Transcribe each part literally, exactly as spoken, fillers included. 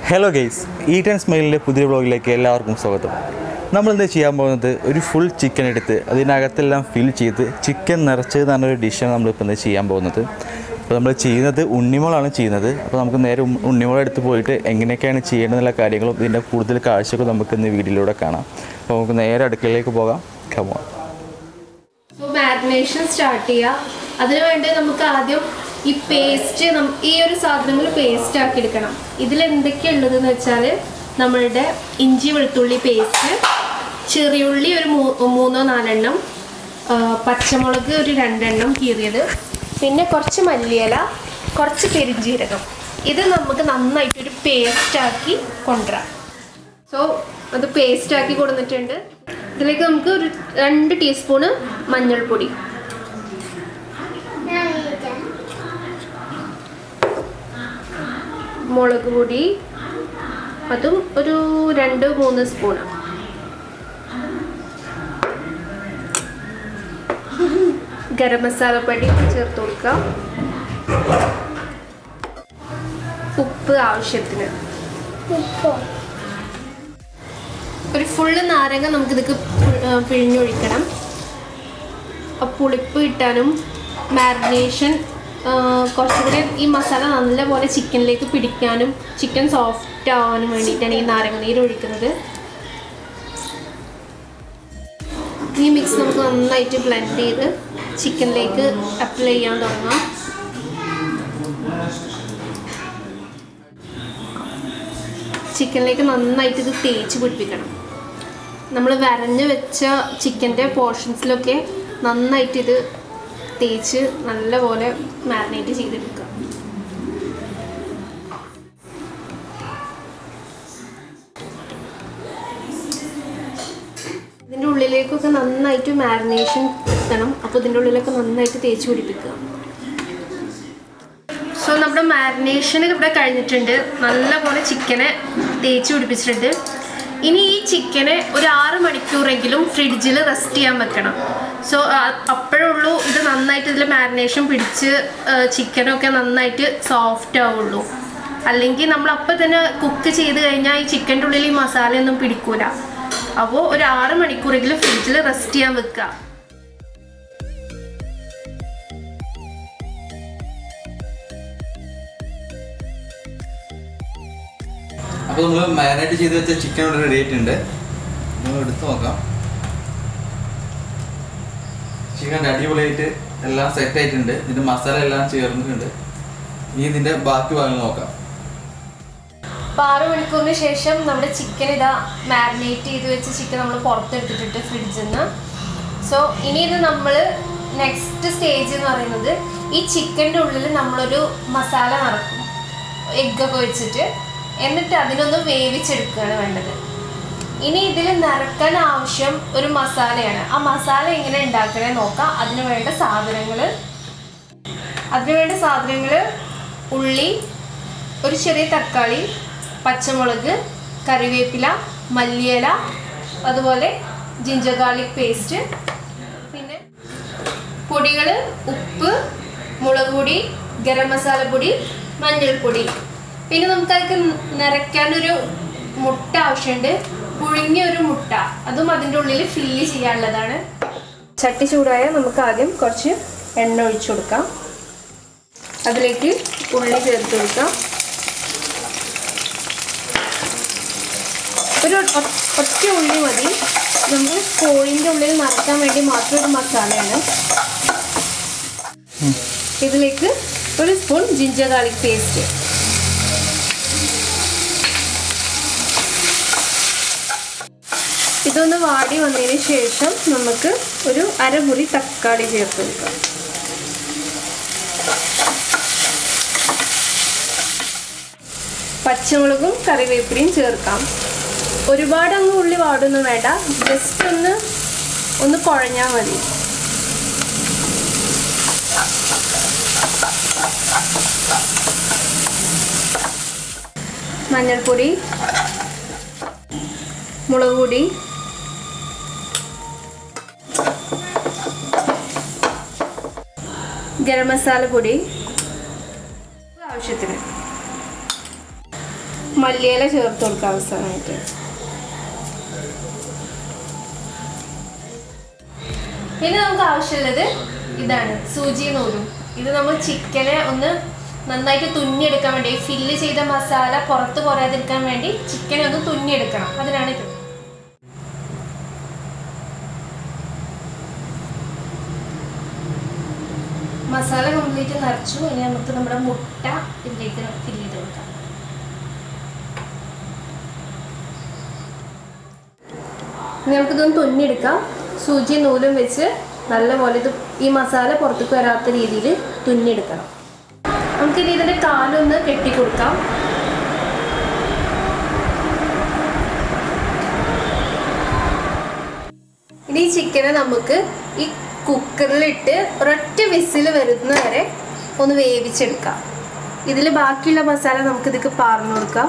Hello guys, eat and സ്മൈലിൻ്റെ പുതിയ വ്ളോഗിലേക്ക് എല്ലാവർക്കും സ്വാഗതം. നമ്മളിന്ന് ചെയ്യാൻ പോകുന്നത് ഒരു ഫുൾ ചിക്കൻ എടുത്ത് അതിനകത്തെല്ലാം ഫിൽ ചെയ്ത് ചിക്കൻ നിറച്ചത് എന്ന് പറഞ്ഞൊരു ഡിഷാണ് നമ്മളിപ്പോൾ ഇന്ന് ചെയ്യാൻ പോകുന്നത്. അപ്പോൾ നമ്മൾ ചെയ്യുന്നത് ഉണ്ണിമോളാണ് ചെയ്യുന്നത്. അപ്പോൾ നമുക്ക് നേരെ ഉണ്ണിമോൾ എടുത്ത് പോയിട്ട് എങ്ങനെയൊക്കെയാണ് ചെയ്യേണ്ടതെന്നുള്ള കാര്യങ്ങളും ഇതിൻ്റെ കൂടുതൽ കാഴ്ചകളും നമുക്ക് ഇന്ന് വീഡിയോയിലൂടെ കാണാം. അപ്പോൾ നമുക്ക് നേരെ അടുക്കളയിലേക്ക് പോകാം. കമോൺ. സോ മാരിനേഷൻ സ്റ്റാർട്ട് ചെയ്യുക. അതിനു വേണ്ടി നമുക്ക് ആദ്യം ഈ പേസ്റ്റ് ഈ ഒരു സാധനങ്ങൾ പേസ്റ്റ് ആക്കി എടുക്കണം. ഇതിൽ എന്തൊക്കെയുള്ളതെന്ന് വെച്ചാൽ നമ്മളുടെ ഇഞ്ചി വെളുത്തുള്ളി പേസ്റ്റ്, ചെറിയുള്ളി ഒരു മൂന്നോ നാലെണ്ണം, പച്ചമുളക് ഒരു രണ്ടെണ്ണം കീറിയത്, പിന്നെ കുറച്ച് മല്ലിയില, കുറച്ച് പെരിഞ്ജീരകം. ഇത് നമുക്ക് നന്നായിട്ടൊരു പേസ്റ്റാക്കി കൊണ്ടുവരാം. സോ അത് പേസ്റ്റാക്കി കൊടുത്തിട്ടുണ്ട്. ഇതിലേക്ക് നമുക്ക് ഒരു രണ്ട് ടീസ്പൂണ് മഞ്ഞൾപ്പൊടി, മുളക് പൊടി അതും ഒരു രണ്ട് മൂന്ന് സ്പൂണ്, ഗരം മസാല പൊടി ചേർത്ത് കൊടുക്കാം, ഉപ്പ് ആവശ്യത്തിന്, ഒരു ഫുള്ള് നാരങ്ങ നമുക്കിതൊക്കെ പിഴിഞ്ഞൊഴിക്കണം. പുളിപ്പ് കിട്ടാനും മാരിനേഷൻ കുറച്ചുകൂടി ഈ മസാല നല്ലപോലെ ചിക്കനിലേക്ക് പിടിക്കാനും ചിക്കൻ സോഫ്റ്റ് ആവാനും വേണ്ടിയിട്ടാണ് ഈ നാരങ്ങ നീര് ഒഴിക്കുന്നത്. ഈ മിക്സ് നമുക്ക് നന്നായിട്ട് ബ്ലെൻഡ് ചെയ്ത് ചിക്കനിലേക്ക് അപ്ലൈ ചെയ്യാൻ തുടങ്ങാം. ചിക്കനിലേക്ക് നന്നായിട്ട് ഇത് തേച്ച് പിടിപ്പിക്കണം. നമ്മൾ വരഞ്ഞ് വെച്ച ചിക്കൻ്റെ പോർഷൻസിലൊക്കെ നന്നായിട്ട് ഇത് തേച്ച് നല്ലപോലെ മാരിനേറ്റ് ചെയ്തെടുക്കുക. ഇതിൻ്റെ ഉള്ളിലേക്കൊക്കെ നന്നായിട്ട് മാരിനേഷൻ എത്തണം. അപ്പോൾ ഇതിൻ്റെ ഉള്ളിലൊക്കെ നന്നായിട്ട് തേച്ച് പിടിപ്പിക്കുക. സോ നമ്മുടെ മാരിനേഷൻ ഇവിടെ കഴിഞ്ഞിട്ടുണ്ട്. നല്ലപോലെ ചിക്കനെ തേച്ച് പിടിപ്പിച്ചിട്ടുണ്ട്. ഇനി ഈ ചിക്കനെ ഒരു ആറ് മണിക്കൂറെങ്കിലും ഫ്രിഡ്ജിൽ റെസ്റ്റ് ചെയ്യാൻ വെക്കണം. സോ അപ്പോഴേ ഉള്ളൂ ഇത് നന്നായിട്ട് ഇതിൽ മാരിനേഷൻ പിടിച്ച് ചിക്കനൊക്കെ നന്നായിട്ട് സോഫ്റ്റ് ആവുള്ളൂ. അല്ലെങ്കിൽ നമ്മൾ അപ്പം തന്നെ കുക്ക് ചെയ്ത് കഴിഞ്ഞാൽ ഈ ചിക്കൻ്റെ ഉള്ളിൽ ഈ മസാലയൊന്നും പിടിക്കൂല. അപ്പോൾ ഒരു ആറ് മണിക്കൂറെങ്കിലും ഫ്രിഡ്ജിൽ റെസ്റ്റ് ചെയ്യാൻ വെക്കുക. അപ്പോൾ നമ്മൾ മാരിനേറ്റ് ചെയ്ത് വെച്ച ചിക്കൻ ഇവിടെ റെഡി ആയിട്ടുണ്ട്. നമ്മൾ എടുത്ത് നോക്കാം. ചിക്കൻ അടിപൊളിയായിട്ട് എല്ലാം സെറ്റ് ആയിട്ടുണ്ട്. ഇതിൻ്റെ മസാല എല്ലാം ചേർന്നിട്ടുണ്ട്. ഇനി ഇതിൻ്റെ ബാക്കി ഭാഗങ്ങൾ നോക്കാം. അപ്പോൾ ആറ് മണിക്കൂറിന് ശേഷം നമ്മുടെ ചിക്കൻ ഇതാ മാരിനേറ്റ് ചെയ്ത് വെച്ച ചിക്കൻ നമ്മൾ പുറത്തെടുത്തിട്ടുണ്ട് ഫ്രിഡ്ജിൽ നിന്ന്. സോ ഇനി ഇത് നമ്മൾ നെക്സ്റ്റ് സ്റ്റേജ് എന്ന് പറയുന്നത് ഈ ചിക്കൻ്റെ ഉള്ളിൽ നമ്മളൊരു മസാല നിറക്കും, എഗ്ഗൊക്കെ വെച്ചിട്ട്. എന്നിട്ട് അതിനൊന്ന് വേവിച്ചെടുക്കുകയാണ് വേണ്ടത്. ഇനി ഇതിൽ നിറക്കാൻ ആവശ്യം ഒരു മസാലയാണ്. ആ മസാല എങ്ങനെ ഉണ്ടാക്കണേ നോക്കാം. അതിന് വേണ്ട സാധനങ്ങൾ അതിന് വേണ്ട സാധനങ്ങൾ ഉള്ളി, ഒരു ചെറിയ തക്കാളി, പച്ചമുളക്, കറിവേപ്പില, മല്ലിയില, അതുപോലെ ജിഞ്ചർ ഗാർലിക് പേസ്റ്റ്, പിന്നെ പൊടികൾ ഉപ്പ്, മുളക് പൊടി, ഗരം മസാല പൊടി, മഞ്ഞൾപ്പൊടി. പിന്നെ നമുക്കതൊക്കെ നിറയ്ക്കാനൊരു മുട്ട ആവശ്യമുണ്ട്. പുഴുങ്ങിയ ഒരു മുട്ട, അതും അതിൻ്റെ ഉള്ളിൽ ഫില്ല് ചെയ്യാനുള്ളതാണ്. ചട്ടി ചൂടായ നമുക്ക് ആദ്യം കുറച്ച് എണ്ണ ഒഴിച്ചു കൊടുക്കാം. അതിലേക്ക് ഉള്ളി ചേർത്ത് കൊടുക്കാം. ഒരു ഒറ്റ ഉള്ളി മതി. നമുക്ക് കോഴിൻ്റെ ഉള്ളിൽ നിറയ്ക്കാൻ വേണ്ടി മാത്രം ഒരു മസാലയാണ്. ഇതിലേക്ക് ഒരു സ്പൂൺ ജിഞ്ചർ ഗാർലിക് പേസ്റ്റ്, ഇതൊന്ന് വാടി വന്നതിന് ശേഷം നമുക്ക് ഒരു അരമുറി തക്കാളി ചേർത്ത് കൊടുക്കാം. പച്ചമുളകും കറിവേപ്പിലയും ചേർക്കാം. ഒരുപാട് അങ്ങ് ഉള്ളി വാടൊന്നും വേണ്ട, ജസ്റ്റ് ഒന്ന് ഒന്ന് കുഴഞ്ഞാൽ മതി. മഞ്ഞൾപ്പൊടി, മുളക് പൊടി, ഗരം മസാല പൊടി ആവശ്യത്തിന്, മല്ലിയില ചേർത്ത് കൊടുക്കുക അവസാനമായിട്ട്. പിന്നെ നമുക്ക് ആവശ്യമുള്ളത് ഇതാണ് സൂചി നൂലും. ഇത് നമ്മൾ ചിക്കനെ ഒന്ന് നന്നായിട്ട് തുന്നിയെടുക്കാൻ വേണ്ടി, ഫില്ല് ചെയ്ത മസാല പുറത്ത് പോരാതിരിക്കാൻ വേണ്ടി ചിക്കനെ ഒന്ന് തുന്നിയെടുക്കണം. അതിനാണ് ഇത്. മസാല കംപ്ലീറ്റ് നിറച്ചു. ഇനി നമുക്ക് നമ്മുടെ മുട്ട ഇതിലേക്ക് ഫില്ല് ചെയ്ത് കൊടുക്കാം. ഇനി നമുക്കിതൊന്ന് തുന്നിയെടുക്കാം. സൂചി നൂലും വെച്ച് നല്ലപോലെ ഇത് ഈ മസാല പുറത്തേക്ക് വരാത്ത രീതിയിൽ തുന്നിയെടുക്കണം. നമുക്കിനി ഇതിൻ്റെ കാലൊന്ന് കെട്ടിക്കൊടുക്കാം. ഇനി ഈ ചിക്കനെ നമുക്ക് ഈ കുക്കറിലിട്ട് ഒരൊറ്റ വിസിൽ വരുന്ന വരെ ഒന്ന് വേവിച്ചെടുക്കാം. ഇതിൽ ബാക്കിയുള്ള മസാല നമുക്ക് ഇതിലേക്ക് പാർന്നു കൊടുക്കാം.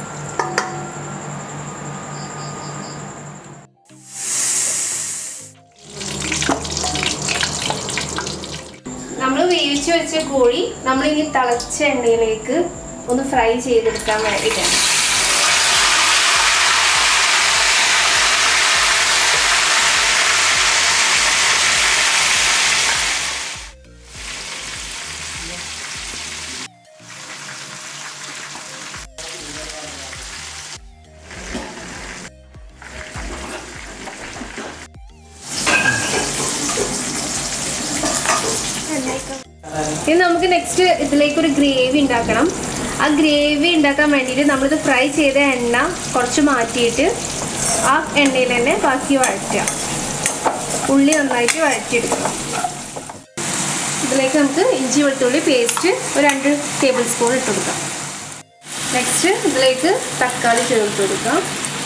നമ്മൾ വേവിച്ച് വെച്ച കോഴി നമ്മളിനി തിളച്ച എണ്ണയിലേക്ക് ഒന്ന് ഫ്രൈ ചെയ്തെടുക്കാൻ വേണ്ടിയിട്ടാണ്. ഇനി നമുക്ക് നെക്സ്റ്റ് ഇതിലേക്കൊരു ഗ്രേവി ഉണ്ടാക്കണം. ആ ഗ്രേവി ഉണ്ടാക്കാൻ വേണ്ടിയിട്ട് നമ്മളിത് ഫ്രൈ ചെയ്ത എണ്ണ കുറച്ച് മാറ്റിയിട്ട് ആ എണ്ണയിൽ തന്നെ ബാക്കി വഴറ്റുക. ഉള്ളി നന്നായിട്ട് വഴറ്റിയെടുക്കണം. ഇതിലേക്ക് നമുക്ക് ഇഞ്ചി വെളുത്തുള്ളി പേസ്റ്റ് ഒരു രണ്ട് ടേബിൾ സ്പൂൺ ഇട്ട് കൊടുക്കാം. നെക്സ്റ്റ് ഇതിലേക്ക് തക്കാളി ചേർത്ത് കൊടുക്കാം.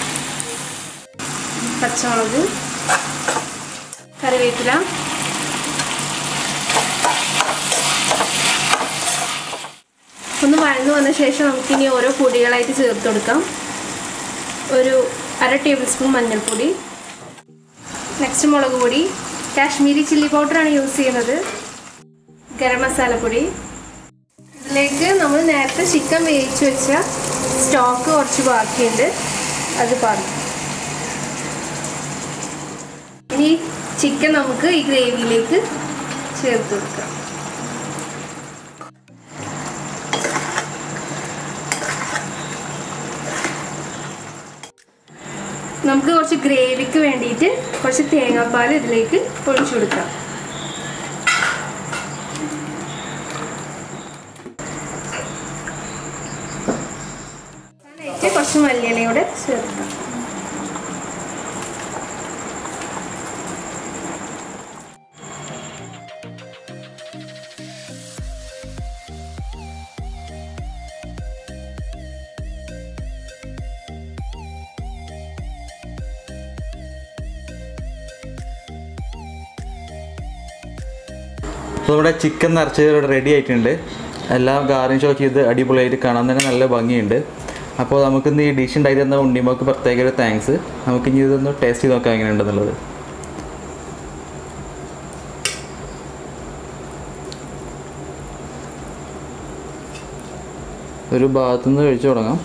പച്ചമുളക്, കറിവേപ്പില, ഒന്ന് വഴന്നു വന്ന ശേഷം നമുക്കിനി ഓരോ പൊടികളായിട്ട് ചേർത്ത് കൊടുക്കാം. ഒരു അര ടേബിൾ സ്പൂൺ മഞ്ഞൾപ്പൊടി, നെക്സ്റ്റ് മുളക് പൊടി, കാശ്മീരി ചില്ലി പൗഡറാണ് യൂസ് ചെയ്യുന്നത്, ഗരം മസാലപ്പൊടി. ഇതിലേക്ക് നമ്മൾ നേരത്തെ ചിക്കൻ വേവിച്ച് വെച്ച സ്റ്റോക്ക് കുറച്ച് ബാക്കിയുണ്ട്, അത് പറഞ്ഞു. ഇനി ചിക്കൻ നമുക്ക് ഈ ഗ്രേവിയിലേക്ക് ചേർത്ത് കൊടുക്കാം. നമുക്ക് കുറച്ച് ഗ്രേവിക്ക് വേണ്ടിയിട്ട് കുറച്ച് തേങ്ങാപ്പാൽ ഇതിലേക്ക് ഒഴിച്ചു കൊടുക്കാം. അതിലേക്ക് കുറച്ച് മല്ലിയിലയൂടെ ചേർക്കാം. അപ്പോൾ ഇവിടെ ചിക്കൻ നിറച്ചത് ഇവിടെ റെഡി ആയിട്ടുണ്ട്. എല്ലാം ഗാർണിഷ് ഒക്കെ ചെയ്ത് അടിപൊളിയായിട്ട് കാണാൻ തന്നെ നല്ല ഭംഗിയുണ്ട്. അപ്പോൾ നമുക്കിന്ന് ഈ ഡിഷ് ഉണ്ടായി തന്ന ഉണ്ണിമോൾക്ക് പ്രത്യേക ഒരു താങ്ക്സ്. നമുക്കിനി ഇതൊന്ന് ടേസ്റ്റ് ചെയ്ത് നോക്കാം എങ്ങനെയുണ്ടെന്നുള്ളത്. ഒരു ഭാഗത്തുനിന്ന് കഴിച്ചു തുടങ്ങാം.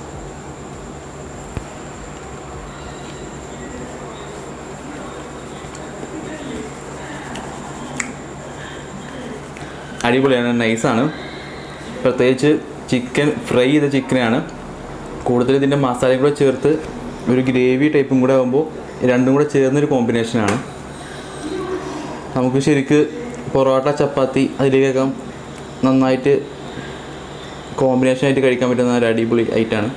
അടിപൊളിയാണ്, നൈസാണ്. പ്രത്യേകിച്ച് ചിക്കൻ ഫ്രൈ ചെയ്ത ചിക്കനാണ്. കൂടുതൽ ഇതിൻ്റെ മസാലയും കൂടെ ചേർത്ത് ഒരു ഗ്രേവി ടൈപ്പും കൂടെ ആകുമ്പോൾ രണ്ടും കൂടെ ചേർന്നൊരു കോമ്പിനേഷനാണ്. നമുക്ക് ശരിക്ക് പൊറോട്ട, ചപ്പാത്തി അതിലേക്കൊക്കെ നന്നായിട്ട് കോമ്പിനേഷനായിട്ട് കഴിക്കാൻ പറ്റുന്ന ഒരു അടിപൊളി ഐറ്റമാണ്.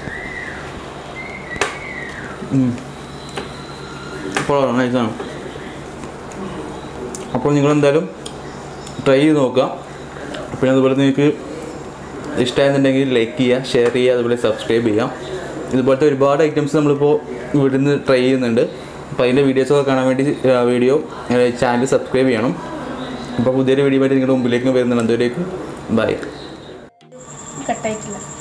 അപ്പോൾ നൈസാണ്. അപ്പോൾ നിങ്ങളെന്തായാലും ട്രൈ ചെയ്ത് നോക്കുക. പിന്നെ അതുപോലെ നിങ്ങൾക്ക് ഇഷ്ടമായെന്നുണ്ടെങ്കിൽ ലൈക്ക് ചെയ്യുക, ഷെയർ ചെയ്യുക, അതുപോലെ സബ്സ്ക്രൈബ് ചെയ്യാം. ഇതുപോലത്തെ ഒരുപാട് ഐറ്റംസ് നമ്മളിപ്പോൾ ഇവിടെ നിന്ന് ട്രൈ ചെയ്യുന്നുണ്ട്. അപ്പോൾ അതിൻ്റെ വീഡിയോസൊക്കെ കാണാൻ വേണ്ടി വീഡിയോ ചാനൽ സബ്സ്ക്രൈബ് ചെയ്യണം. അപ്പോൾ പുതിയൊരു വീഡിയോ ആയിട്ട് നിങ്ങളുടെ മുമ്പിലേക്ക് വരുന്നുണ്ട്. അതുവരേക്കും ബൈ. കട്ടായിട്ടില്ല.